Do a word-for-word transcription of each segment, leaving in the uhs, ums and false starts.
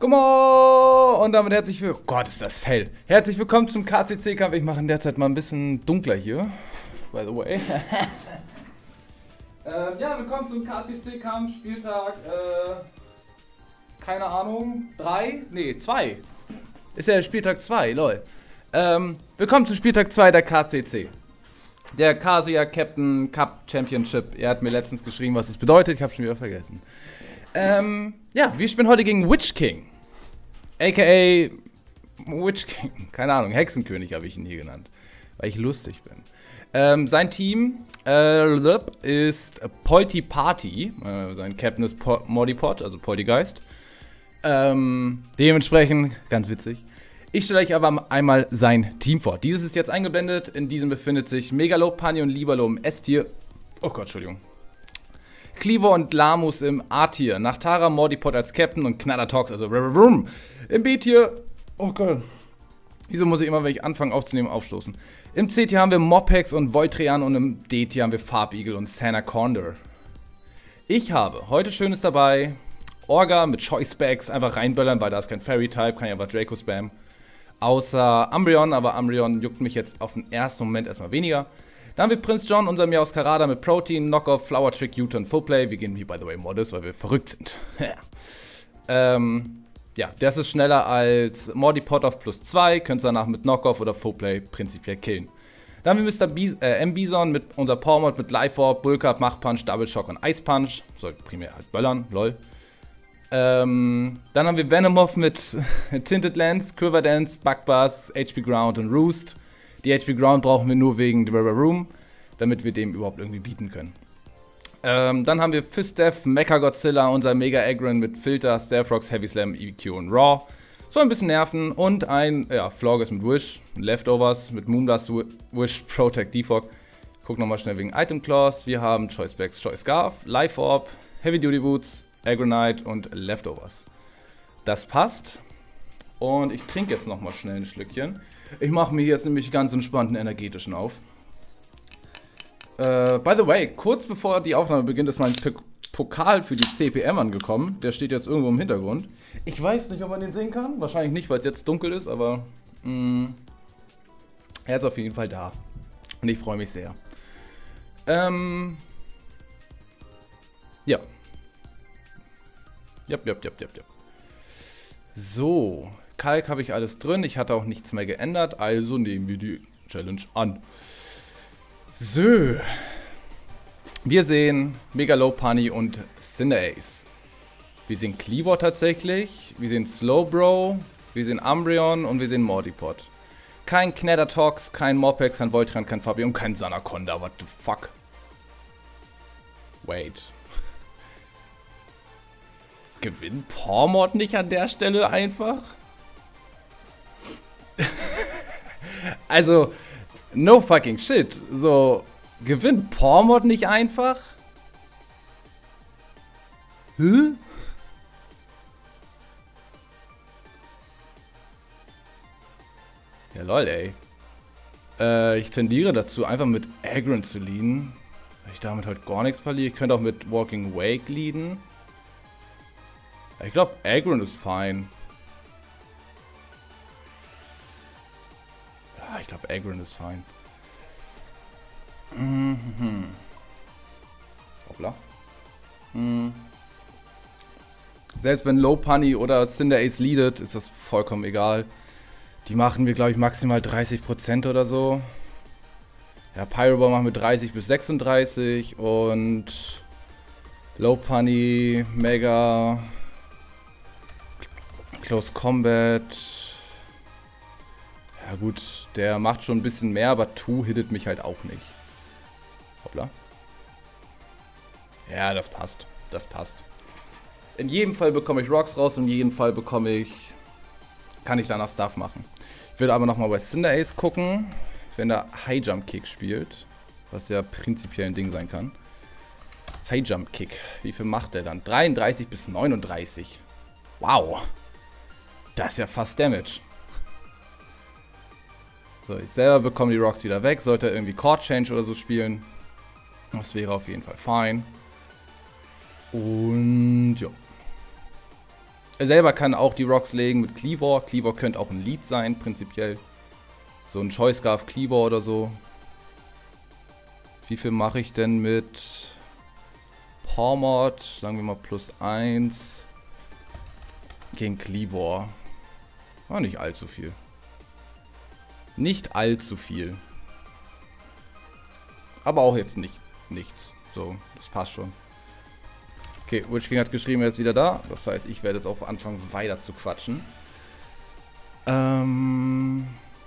Guten Morgen und damit herzlich willkommen. Oh Gott, ist das hell. Herzlich willkommen zum K C C-Kampf. Ich mache in der Zeit mal ein bisschen dunkler hier. By the way. ähm, ja, willkommen zum K C C-Kampf. Spieltag, äh, keine Ahnung, drei? Nee, zwei. Ist ja Spieltag zwei, lol. Ähm, willkommen zu Spieltag zwei der K C C. Der Kasia Captain Cup Championship. Er hat mir letztens geschrieben, was es bedeutet. Ich habe schon wieder vergessen. Ähm, ja, wir spielen heute gegen Witch King. A K A Witch King. Keine Ahnung, Hexenkönig habe ich ihn hier genannt. Weil ich lustig bin. Ähm, sein Team äh, ist Polty Party. Äh, sein Captain ist po Modipod, also Poltygeist. Ähm, dementsprechend, ganz witzig. Ich stelle euch aber einmal sein Team vor. Dieses ist jetzt eingeblendet. In diesem befindet sich Megalopani und Libalo im S-Tier. Oh Gott, Entschuldigung. Cleaver und Lamus im A-Tier. Nachtara, Mordipod als Captain und Knallertox, also Vroom, im B-Tier. Oh Gott. Wieso muss ich immer, wenn ich anfange aufzunehmen, aufstoßen? Im C-Tier haben wir Mopex und Voltrean und im D-Tier haben wir Farbigel und Sana Condor. Ich habe heute Schönes dabei. Orga mit Choice Bags einfach reinböllern, weil da ist kein Fairy-Type, kann ich einfach Draco spammen. Außer Umbreon, aber Umbreon juckt mich jetzt auf den ersten Moment erstmal weniger. Dann haben wir Prinz John, unser Miaus Karada mit Protein, Knockoff, Flower Trick, U-Turn, Fullplay. Wir gehen hier, by the way, Modus, weil wir verrückt sind. ähm, ja, das ist schneller als Mordipod auf plus zwei, könnt ihr danach mit Knockoff oder Fullplay prinzipiell killen. Dann haben wir Mister Bis äh, M-Bison mit unser Powermod mit Life Orb, Bulk-Up, Mach-Punch, Double Shock und Ice Punch. Soll primär halt böllern, lol. Ähm, dann haben wir Venomoth mit Tinted Lens, Quiver Dance, Bugbass, H P Ground und Roost. Die H P Ground brauchen wir nur wegen The River Room, damit wir dem überhaupt irgendwie bieten können. Ähm, dann haben wir Fistdeath, Mecha Godzilla, unser Mega Aggron mit Filter, Stealthrox, Heavy Slam, E Q und Raw. Soll ein bisschen nerven. Und ein, ja, Flawless mit Wish, Leftovers mit Moonblast, Wish, Protect, Defog. Ich guck nochmal schnell wegen Item Claws. Wir haben Choice Bags, Choice Scarf, Life Orb, Heavy Duty Boots, Aggronite und Leftovers. Das passt. Und ich trinke jetzt nochmal schnell ein Schlückchen. Ich mache mir jetzt nämlich ganz entspannten energetischen auf. Äh, by the way, kurz bevor die Aufnahme beginnt, ist mein P Pokal für die C P M angekommen. Der steht jetzt irgendwo im Hintergrund. Ich weiß nicht, ob man den sehen kann. Wahrscheinlich nicht, weil es jetzt dunkel ist, aber mh, er ist auf jeden Fall da. Und ich freue mich sehr. Ähm, ja. Jap, jap, jap, jap, jap. So. Kalk habe ich alles drin, ich hatte auch nichts mehr geändert, also nehmen wir die Challenge an. So. Wir sehen Megalopani und Cinderace. Wir sehen Cleaver tatsächlich, wir sehen Slowbro, wir sehen Umbreon und wir sehen Mordipod. Kein Knattertox, kein Mopex, kein Voltran, kein Fabi und kein Sanaconda, what the fuck? Wait. Gewinnt Pawmod nicht an der Stelle einfach? Also, no fucking shit. So, gewinnt Pawmod nicht einfach? Hä? Ja, lol, ey. Äh, ich tendiere dazu, einfach mit Aggron zu leaden. Weil ich damit halt gar nichts verliere. Ich könnte auch mit Walking Wake leaden. Ich glaube, Aggron ist fein. Ja, ich glaube, Aggron ist fein. Mhm. Hoppla. Mhm. Selbst wenn Lopunny oder Cinderace leadet, ist das vollkommen egal. Die machen wir, glaube ich, maximal dreißig Prozent oder so. Ja, Pyroball machen wir dreißig bis sechsunddreißig und Lopunny, Mega, Close Combat. Ja gut, der macht schon ein bisschen mehr, aber Two hittet mich halt auch nicht. Hoppla. Ja, das passt. Das passt. In jedem Fall bekomme ich Rocks raus, in jedem Fall bekomme ich... kann ich danach Stuff machen. Ich würde aber nochmal bei Cinderace gucken, wenn er High Jump Kick spielt. Was ja prinzipiell ein Ding sein kann. High Jump Kick. Wie viel macht er dann? dreiunddreißig bis neununddreißig. Wow. Das ist ja fast Damage. So, ich selber bekomme die Rocks wieder weg. Sollte er irgendwie Chord Change oder so spielen. Das wäre auf jeden Fall fein. Und ja. Er selber kann auch die Rocks legen mit Cleavor. Cleavor könnte auch ein Lead sein, prinzipiell. So ein Choice-Scarf Cleavor oder so. Wie viel mache ich denn mit Pawmod? Sagen wir mal plus eins. Gegen Cleavor. War nicht allzu viel. Nicht allzu viel. Aber auch jetzt nicht nichts. So, das passt schon. Okay, Witch King hat geschrieben, er ist wieder da. Das heißt, ich werde jetzt auch anfangen weiter zu quatschen. Ähm...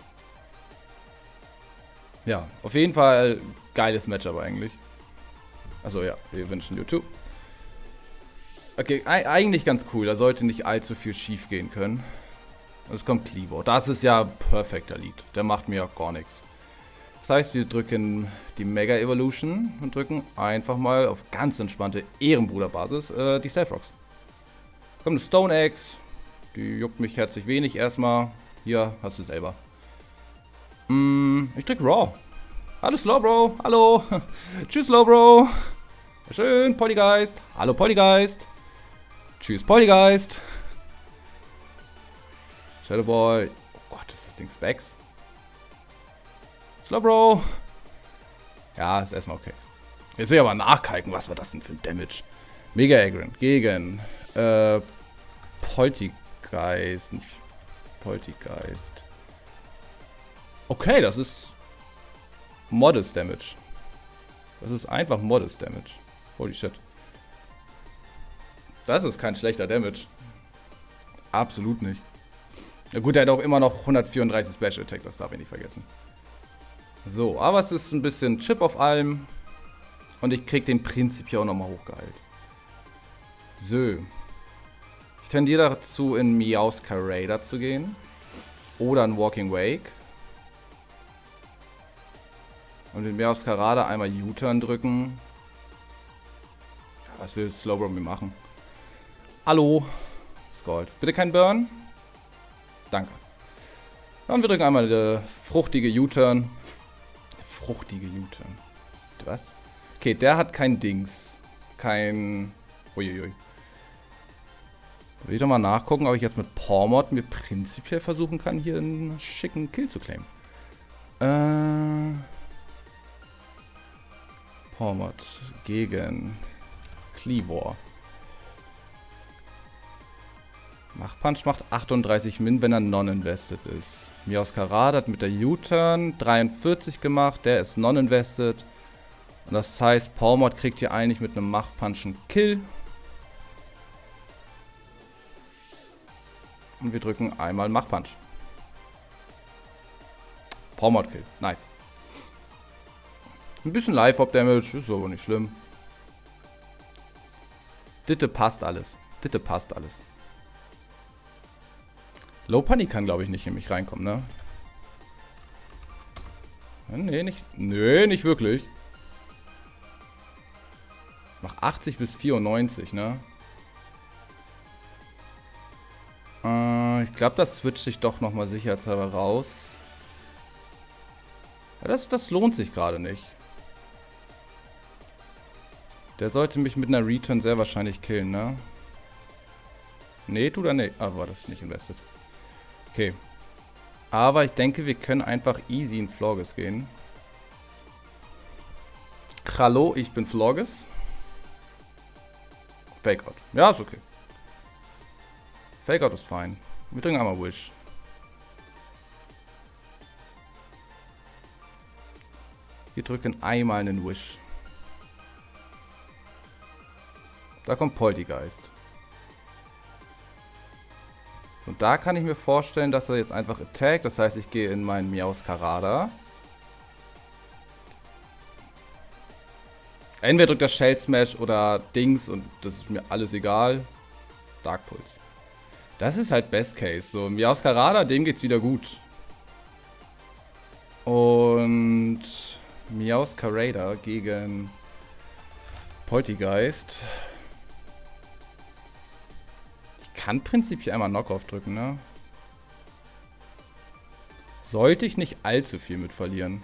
Ja, auf jeden Fall geiles Matchup eigentlich. Also ja, wir wünschen YouTube. Okay, eigentlich ganz cool. Da sollte nicht allzu viel schief gehen können. Und es kommt Cleavor. Das ist ja perfekter Lead. Der macht mir auch gar nichts. Das heißt, wir drücken die Mega Evolution und drücken einfach mal auf ganz entspannte Ehrenbruderbasis äh, die Stealth Rocks. Kommt eine Stone Axe. Die juckt mich herzlich wenig erstmal. Hier hast du selber. Ich drück Raw. Hallo Slowbro. Hallo. Tschüss Slowbro. Schön. Polygeist. Hallo Polygeist. Tschüss Polygeist. Shadowboy. Oh Gott, ist das Ding Specs? Slowbro. Ja, ist erstmal okay. Jetzt will ich aber nachkalken. Was war das denn für ein Damage? Mega Aggron gegen äh, Poltergeist. Nicht Poltergeist. Okay, das ist Modest Damage. Das ist einfach Modest Damage. Holy shit. Das ist kein schlechter Damage. Absolut nicht. Na gut, er hat auch immer noch hundertvierunddreißig Special Attack, das darf ich nicht vergessen. So, aber es ist ein bisschen Chip auf allem. Und ich krieg den prinzipiell auch nochmal hochgeheilt. So. Ich tendiere dazu, in Meowscar Raider zu gehen. Oder in Walking Wake. Und den Meowscar Raider einmal U-Turn drücken. Was will Slowbro mir machen? Hallo. Scald. Bitte kein Burn. Danke. Und wir drücken einmal der fruchtige U-Turn. Der fruchtige U-Turn. Was? Okay, der hat kein Dings. Kein... Uiuiui. Will ich doch mal nachgucken, ob ich jetzt mit Pawmod mir prinzipiell versuchen kann, hier einen schicken Kill zu claimen. Äh... Pawmod gegen Cleavor. Machtpunch macht achtunddreißig Min, wenn er non-invested ist. Meowscar Raider hat mit der U-Turn dreiundvierzig gemacht, der ist non-invested. Und das heißt, Pawmod kriegt hier eigentlich mit einem Machtpunch einen Kill. Und wir drücken einmal Machtpunch. Pawmod Kill, nice. Ein bisschen Live-Op-Damage, ist aber nicht schlimm. Ditte passt alles. Ditte passt alles. Lopunny kann, glaube ich, nicht in mich reinkommen, ne? Nee, nicht. Nee, nicht wirklich. Mach achtzig bis vierundneunzig, ne? Äh, ich glaube, das switcht sich doch nochmal sicherheitshalber raus. Ja, das, das lohnt sich gerade nicht. Der sollte mich mit einer Return sehr wahrscheinlich killen, ne? Nee, tut er nicht. Ah, war das nicht invested. Okay. Aber ich denke, wir können einfach easy in Florges gehen. Hallo, ich bin Florges. Fake Out. Ja, ist okay. Fake Out ist fein. Wir drücken einmal Wish. Wir drücken einmal einen Wish. Da kommt Poltergeist. Und da kann ich mir vorstellen, dass er jetzt einfach attackt. Das heißt, ich gehe in meinen Meowscar Raider. Entweder drückt er Shell Smash oder Dings und das ist mir alles egal. Dark Pulse. Das ist halt Best Case. So, Meowscar Raider, dem geht's wieder gut. Und Meowscar Raider gegen Poltergeist. Ich kann prinzipiell einmal Knockoff drücken, ne? Sollte ich nicht allzu viel mit verlieren.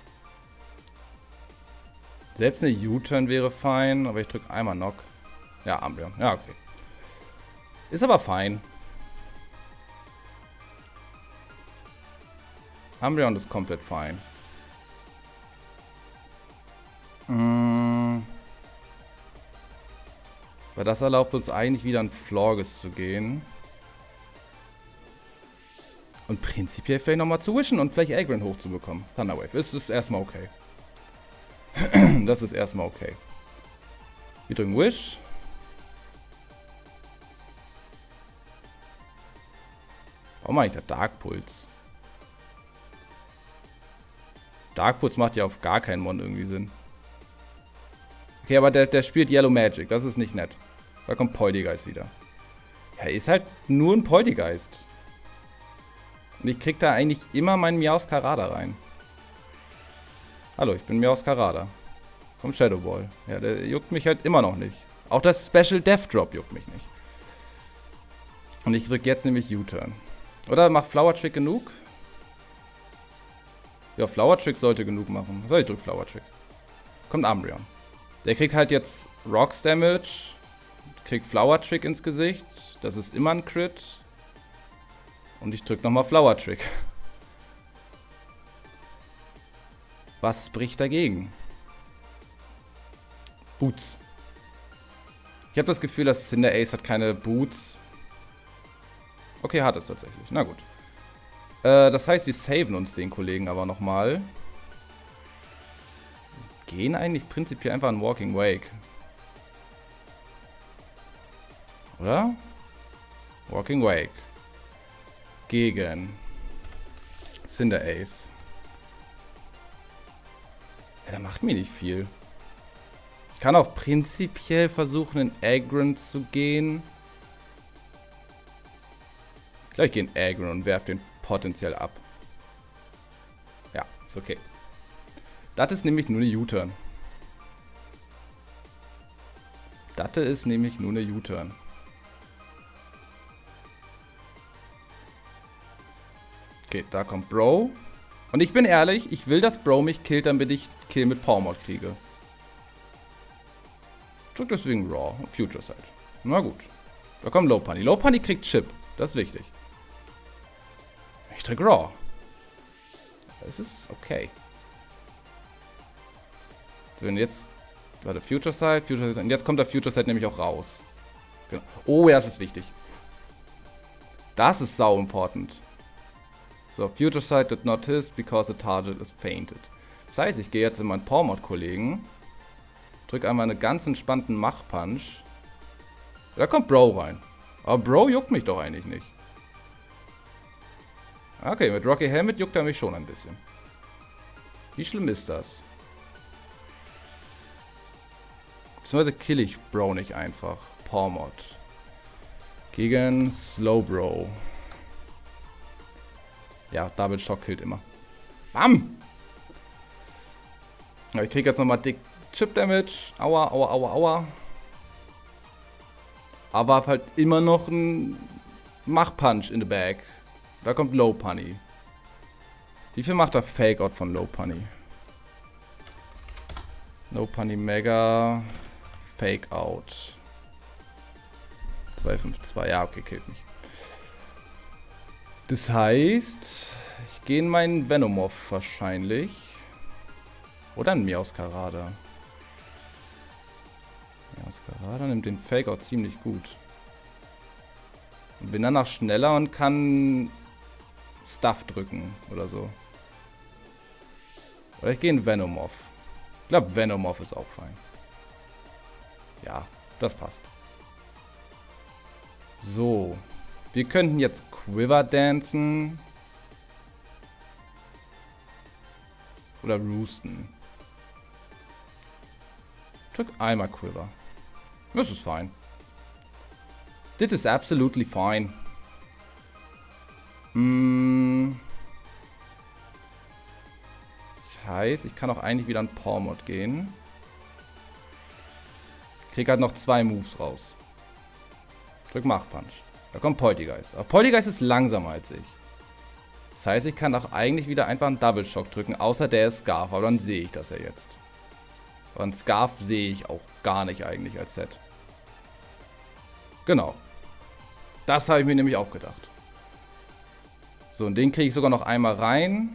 Selbst eine U-Turn wäre fein, aber ich drücke einmal Knock. Ja, Umbreon. Ja, okay. Ist aber fein. Umbreon ist komplett fein. Mmh. Weil das erlaubt uns eigentlich wieder an Florges zu gehen. Und prinzipiell vielleicht nochmal zu wischen und vielleicht Aggron hochzubekommen. Thunderwave. Das ist erstmal okay. Das ist erstmal okay. Wir drücken Wish. Warum mache ich da Dark Pulse? Dark Pulse macht ja auf gar keinen Mon irgendwie Sinn. Okay, aber der, der spielt Yellow Magic. Das ist nicht nett. Da kommt Poltergeist wieder. Ja, ist halt nur ein Poltergeist. Und ich krieg da eigentlich immer meinen Miauskarada rein. Hallo, ich bin Miauskarada. Vom Shadow Ball. Ja, der juckt mich halt immer noch nicht. Auch das Special Death Drop juckt mich nicht. Und ich drück jetzt nämlich U-Turn. Oder macht Flower Trick genug? Ja, Flower Trick sollte genug machen. So, ich drück Flower Trick. Kommt Umbreon. Der kriegt halt jetzt Rocks Damage. Kriegt Flower Trick ins Gesicht. Das ist immer ein Crit. Und ich drück nochmal Flower Trick. Was spricht dagegen? Boots. Ich habe das Gefühl, dass Cinderace hat keine Boots. Okay, hat es tatsächlich. Na gut. Äh, das heißt, wir saven uns den Kollegen aber nochmal. Gehen eigentlich prinzipiell einfach in Walking Wake. Oder? Walking Wake. Gegen Cinderace. Ja, der macht mir nicht viel. Ich kann auch prinzipiell versuchen, in Aggron zu gehen. Ich glaube, ich gehe in Aggron und werfe den potenziell ab. Ja, ist okay. Das ist nämlich nur eine U-Turn. Das ist nämlich nur eine U-Turn. Okay, da kommt Bro. Und ich bin ehrlich, ich will, dass Bro mich killt, damit ich Kill mit Pawmod kriege. Drück deswegen Raw und Future Sight. Na gut. Da kommt Lopunny. Lopunny kriegt Chip. Das ist wichtig. Ich drück Raw. Das ist okay. Wenn jetzt. Warte, Future Sight, Future Sight. Und jetzt kommt der Future Sight nämlich auch raus. Genau. Oh, ja, das ist wichtig. Das ist sau important. So, Future Sight did not hit because the target is fainted. Das heißt, ich gehe jetzt in meinen Pawmod-Kollegen. Drück einmal einen ganz entspannten Mach-Punch. Da kommt Bro rein. Aber Bro juckt mich doch eigentlich nicht. Okay, mit Rocky Helmet juckt er mich schon ein bisschen. Wie schlimm ist das? Beziehungsweise kill ich Bro nicht einfach. Pawmod. Gegen Slowbro. Ja, Double Shock killt immer. Bam! Ja, ich krieg jetzt nochmal dick Chip Damage. Aua, aua, aua, aua. Aber hab halt immer noch einen Mach-Punch in the bag. Da kommt Lopunny. Wie viel macht der Fake-Out von Lopunny? Lopunny Mega. Fake-Out. zwei fünf zwei. Ja, okay, killt mich. Das heißt, ich gehe in meinen Venomoth wahrscheinlich. Oder ein Miauskarada. Miauskarada nimmt den Fake-Out ziemlich gut. Und bin danach schneller und kann Stuff drücken oder so. Oder ich gehe in Venomoth. Ich glaube, Venomoth ist auch fein. Ja, das passt. So. Wir könnten jetzt Quiver dancen. Oder roosten. Drück einmal Quiver. Das ist fein. This is absolutely fine. Hm. Das heißt, ich kann auch eigentlich wieder an Pawmod gehen. Krieg halt noch zwei Moves raus. Drück Mach-Punch. Da kommt Poltergeist. Aber Poltergeist ist langsamer als ich. Das heißt, ich kann auch eigentlich wieder einfach einen Double Shock drücken, außer der ist Scarf. Aber dann sehe ich das ja jetzt. Aber einen Scarf sehe ich auch gar nicht eigentlich als Set. Genau. Das habe ich mir nämlich auch gedacht. So, und den kriege ich sogar noch einmal rein.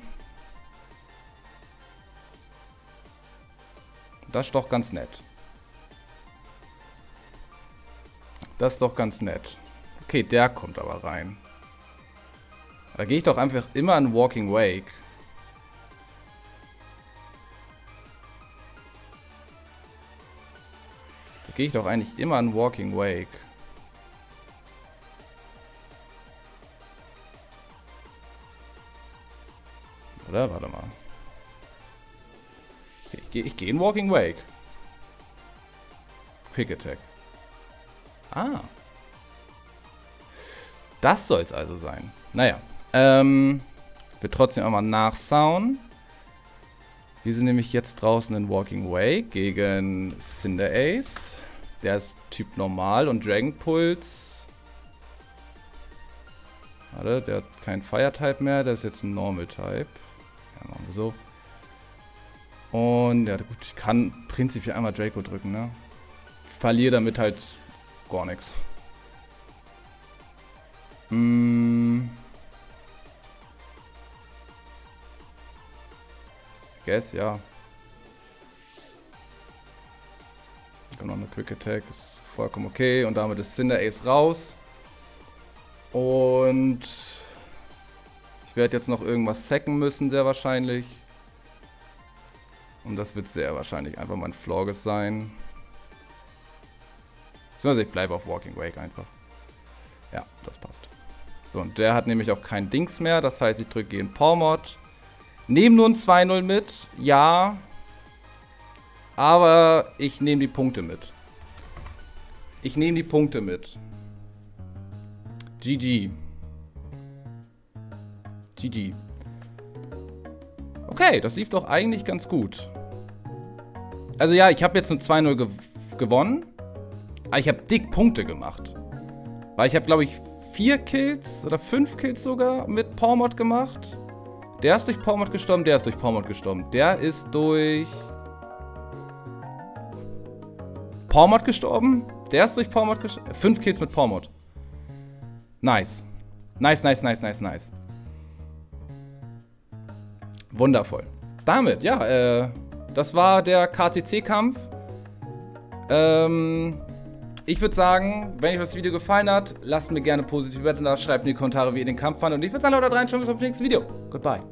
Das ist doch ganz nett. Das ist doch ganz nett. Okay, der kommt aber rein. Da gehe ich doch einfach immer an Walking Wake. Da gehe ich doch eigentlich immer an Walking Wake. Oder? Warte mal. Okay, ich gehe ich geh in Walking Wake. Quick Attack. Ah. Das soll es also sein. Naja. Ähm. Wir trotzdem einmal nachsauen. Wir sind nämlich jetzt draußen in Walking Wake gegen Cinderace. Der ist Typ Normal und Dragon Pulse. Warte, der hat keinen Fire-Type mehr. Der ist jetzt ein Normal-Type. Ja, machen wir so. Und ja, gut, ich kann prinzipiell einmal Draco drücken, ne? Ich verliere damit halt gar nichts. Mm. I guess, ja. Ich kann noch eine Quick Attack, ist vollkommen okay. Und damit ist Cinderace raus. Und ich werde jetzt noch irgendwas sacken müssen, sehr wahrscheinlich. Und das wird sehr wahrscheinlich einfach mein Florges sein. Also ich bleibe auf Walking Wake einfach. Ja, das passt. So, und der hat nämlich auch kein Dings mehr. Das heißt, ich drücke gegen Pawmod. Nehme nur ein zwei null mit. Ja. Aber ich nehme die Punkte mit. Ich nehme die Punkte mit. G G. G G. Okay, das lief doch eigentlich ganz gut. Also ja, ich habe jetzt ein zwei null gew gewonnen. Aber ich habe dick Punkte gemacht. Weil ich habe, glaube ich, vier Kills oder fünf Kills sogar mit Pawmod gemacht. Der ist durch Pawmod gestorben, der ist durch Pawmod gestorben. Der ist durch Pawmod gestorben. Der ist durch Pawmod gestorben. Fünf Kills mit Pawmod. Nice. Nice, nice, nice, nice, nice. Wundervoll. Damit, ja, äh, das war der K C C-Kampf. Ähm, ich würde sagen, wenn euch das Video gefallen hat, lasst mir gerne positive Bewertungen da, schreibt in die Kommentare, wie ihr den Kampf fandet. Und ich würde sagen, Leute, reinschauen, bis zum nächsten Video. Goodbye.